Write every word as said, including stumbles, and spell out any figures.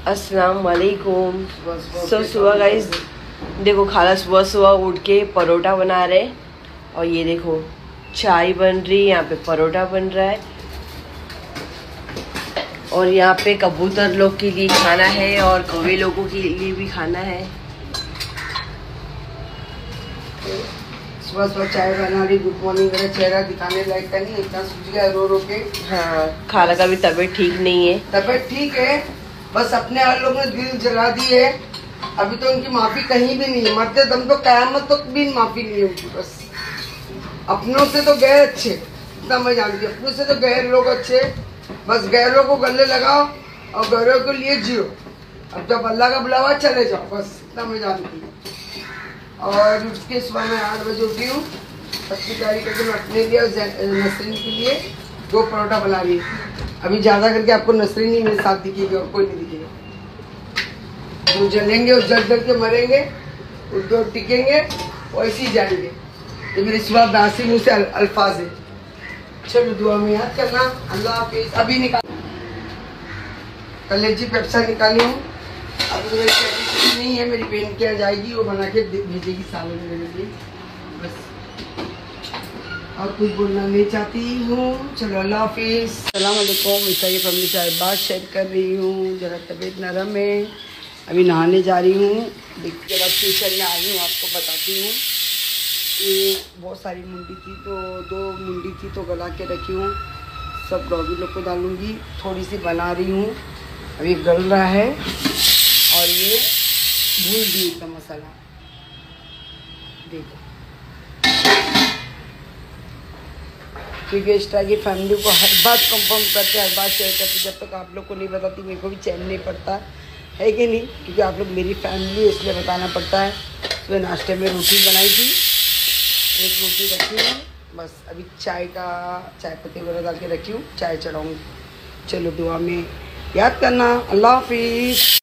अस्सलाम वालेकुम। सो सुबह गाइस देखो, खाला सुबह सुबह उठ के परोठा बना रहे और ये देखो चाय बन रही है, यहाँ पे परोठा बन रहा है और यहाँ पे कबूतर लोग के लिए खाना है और कौवे लोगों के लिए भी खाना है। सुबह सुबह चाय बना रही, गुड मॉर्निंग। मेरा चेहरा दिखाने लायक का नहीं, इतना सूझ गया रो रो के। हाँ, खाला का भी तबीयत ठीक नहीं है। तबीयत ठीक है, बस अपने हर लोग ने दिल जला दी है। अभी तो उनकी माफी कहीं भी नहीं है, मरते दम तो कयामत तक भी माफी नहीं होगी। बस अपनों से तो गैर अच्छे, इतना मैं जानती हूँ। अपनों से तो गैर लोग अच्छे, बस गैरों को गले लगाओ और गैरों के लिए जियो। अब जब अल्लाह का बुलावा चले जाओ, बस इतना मैं जानती हूँ। और उसके सुबह मैं आठ बजे उठी हूँ, सबकी तैयारी करके मैं अपने लिए और नसरीन के लिए दो परोठा बना रही हूँ। अभी ज़्यादा करके आपको नसरीन ही मेरे साथ दिखेगी और कोई नहीं दिखेगा। जो जलेंगे और जल जल के मरेंगे, उस दो टिकेंगे और ऐसे ही जाएंगे। ये मेरे सुबह बासी मुँह से अल, अल्फाज है। चलो दुआ में याद करना। अल्लाह हाफिज़। अभी निकाल कलेजी पेप्सा निकाली हूँ। अब तो मेरी कैपेसिटी नहीं है, मेरी बहन क्या जाएगी वो बना के भेजेगी सालों में मेरे लिए। बस और कुछ बोलना नहीं चाहती हूँ। चलो अल्लाह हाफिज़। अस्सलाम वालेकुम। ईसाई फैमिली से बात शेयर कर रही हूँ। जरा तबीयत नरम है, अभी नहाने जा रही हूँ। के बाद ट्यूशन में आई हूँ, आपको बताती हूँ। ये बहुत सारी मुंडी थी, तो दो मुंडी थी तो गला के रखी हूँ। सब डॉगी लोग को डालूँगी। थोड़ी सी बना रही हूँ, अभी गल रहा है। और ये भूल दी का मसाला देखो, क्योंकि एक्स्ट्रा की फैमिली को हर बात कंफर्म करते, हर बात शेयर करते। जब तक आप लोग को नहीं बताती मेरे को भी चैन नहीं पड़ता है कि नहीं, क्योंकि आप लोग मेरी फैमिली, इसलिए बताना पड़ता है। सुबह तो नाश्ते में रोटी बनाई थी, एक रोटी रखी हूँ। बस अभी चाय का चाय पत्ती वगैरह डाल के रखी हूँ, चाय चढ़ाऊँगी। चलो दुआ में याद करना। अल्लाह हाफिज़।